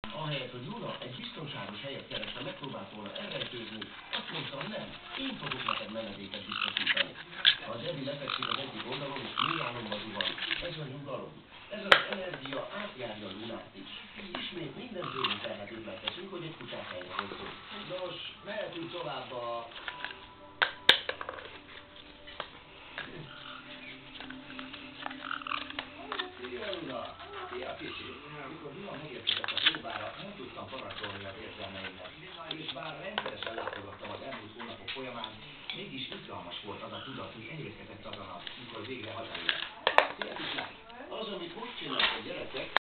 Ahelyett, hogy Luna egy biztonságos helyet keresve megpróbált volna elrejtőzni, azt mondtam, nem, én fogok neked menedéket biztosítani. Ha a Debbie lefekszik az egyik oldalon és mély álomba zuhan, ez a nyugalom, ez az energia átjárja Lunát is. Ismét minden tőlünk telhetőt megteszünk, hogy egy kutyát helyre hozzunk. Nos, mehetünk tovább a... Szia, Luna! Szia, kicsi! Mikor Luna megérkezett a próbára, nem tudtam parancsolni az érzelmeimnek. És bár rendszeresen látogattam az elmúlt hónapok folyamán, mégis izgalmas volt az a tudat, hogy elérkezett az a nap, mikor végre hazaér. Szia, kicsi! Az, amit most csinálsz a gyerekek,